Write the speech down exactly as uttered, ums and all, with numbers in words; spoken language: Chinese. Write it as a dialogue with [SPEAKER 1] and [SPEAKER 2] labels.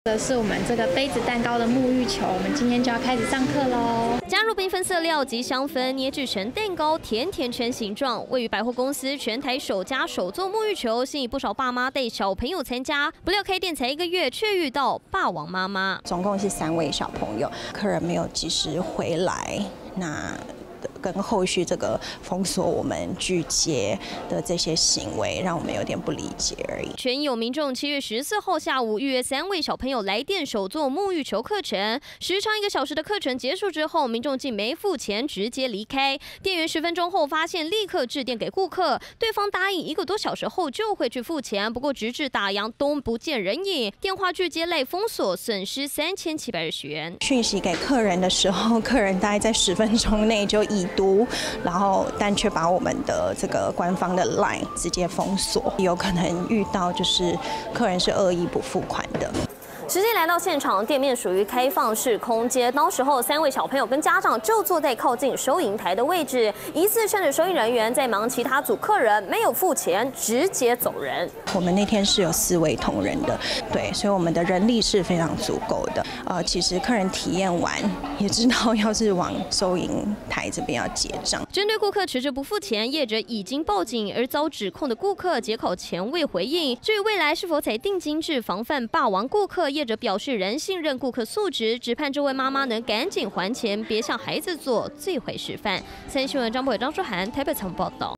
[SPEAKER 1] 这是我们这个杯子蛋糕的沐浴球，我们今天就要开始上课喽。
[SPEAKER 2] 加入缤纷色料及香氛，捏制成蛋糕甜甜圈形状。位于百货公司全台首家手做沐浴球，吸引不少爸妈带小朋友参加。不料开店才一个月，却遇到霸王妈妈。
[SPEAKER 3] 总共是三位小朋友，客人没有及时回来，那。跟后续这个封锁我们拒接的这些行为，让我们有点不理解而已。
[SPEAKER 2] 全有民众七月十四号下午预约三位小朋友来店手做沐浴球课程，时长一个小时的课程结束之后，民众竟没付钱直接离开。店员十分钟后发现，立刻致电给顾客，对方答应一个多小时后就会去付钱，不过直至打烊都不见人影，电话拒接类封锁，损失三千七百二十元。
[SPEAKER 3] 讯息给客人的时候，客人大概在十分钟内就已读，然后但却把我们的这个官方的 LINE 直接封锁，有可能遇到就是客人是恶意不付款的。
[SPEAKER 2] 实际来到现场，店面属于开放式空间，当时候三位小朋友跟家长就坐在靠近收银台的位置，疑似趁着收银人员在忙其他组客人没有付钱，直接走人。
[SPEAKER 3] 我们那天是有四位同仁的，对，所以我们的人力是非常足够的。呃，其实客人体验完也知道，要是往收银台这边要结账。
[SPEAKER 2] 针对顾客迟迟不付钱，业者已经报警，而遭指控的顾客解考前未回应。至于未来是否采定金制防范霸王顾客，业者表示仍信任顾客素质，只盼这位妈妈能赶紧还钱，别向孩子做最坏示范。三立新闻张博伟、张书涵台北采访报道。